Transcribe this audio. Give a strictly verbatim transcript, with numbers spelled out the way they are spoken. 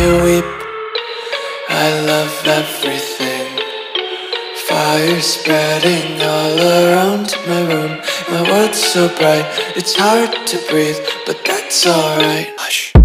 you weep. I love everything. Fire spreading all around my room. My world's so bright, it's hard to breathe, but that's alright. Hush.